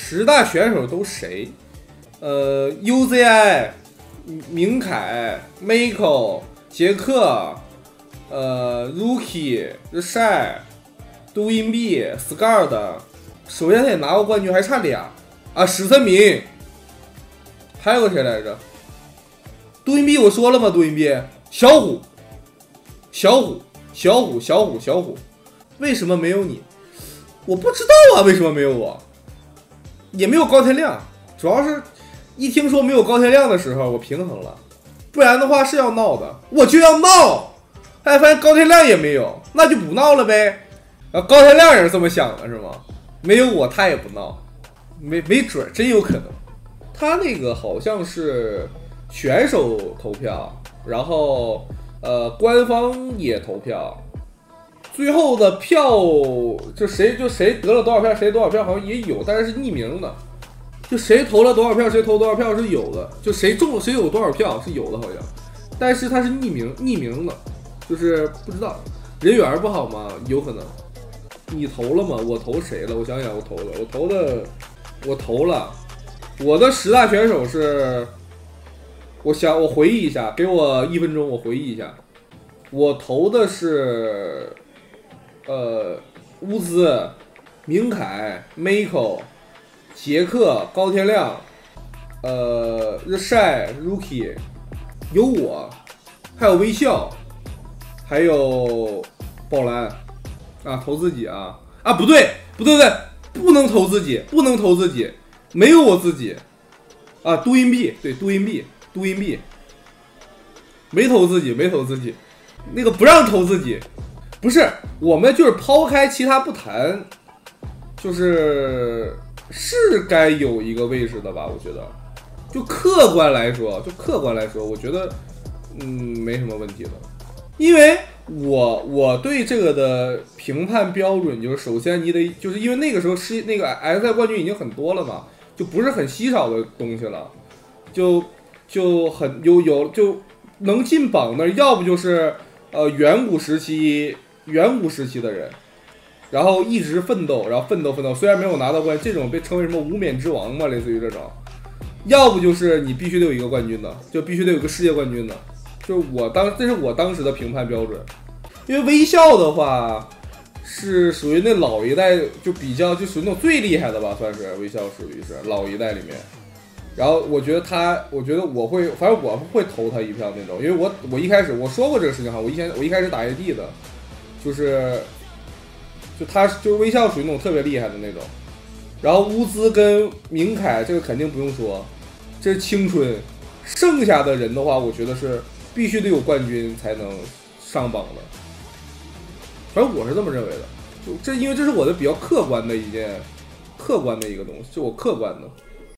10大选手都谁？UZI、明凯、Miko、杰克、Rookie、晒、杜因币、Scard。首先他也拿过冠军，还差俩啊，史森明，还有个谁来着？杜因币我说了吗？杜因币，小虎，为什么没有你？我不知道啊，为什么没有我？也没有高天亮，主要是一听说没有高天亮的时候，我平衡了，不然的话是要闹的，我就要闹。哎，发现高天亮也没有，那就不闹了呗。高天亮也是这么想的，是吗？没有我他也不闹，没准真有可能。他那个好像是选手投票，然后官方也投票，最后的票就谁得了多少票，谁多少票好像也有，但是是匿名的，就谁投了多少票，谁投多少票是有的，就谁中了谁有多少票是有的好像，但是它是匿名的，就是不知道人缘不好吗？有可能。你投了吗？我投谁了？我想想，我投了。我的10大选手是，我回忆一下，给我1分钟，我回忆一下。我投的是，乌兹、明凯、Miko、杰克、高天亮，日晒、Rookie， 有我，还有微笑，还有宝蓝。啊，投自己啊！啊，不对，不能投自己，没有我自己啊！杜因币，对，杜因币，没投自己，那个不让投自己，不是，我们就是抛开其他不谈，是该有一个位置的吧？我觉得，就客观来说，我觉得，没什么问题的，因为。我对这个的评判标准就是，首先你得就是因为那个时候是那个 X 赛冠军已经很多了嘛，就不是很稀少的东西了，就很有就能进榜的，要不就是远古时期的人，然后一直奋斗，虽然没有拿到冠军，这种被称为什么无冕之王嘛，类似于这种，要不就是你必须得有一个冠军的，就必须得有个世界冠军的。就是这是我当时的评判标准，因为微笑的话是属于那老一代，就比较就属于那种最厉害的吧，算是微笑属于是老一代里面。然后我觉得我会，反正我会投他一票那种，因为我一开始我说过这个事情哈，我一开始打 AD 的，就他就是微笑属于那种特别厉害的那种。然后乌兹跟明凯这个肯定不用说，这是青春，剩下的人的话，我觉得是。必须得有冠军才能上榜的，反正我是这么认为的。因为这是我的比较客观的一个东西，就我客观的。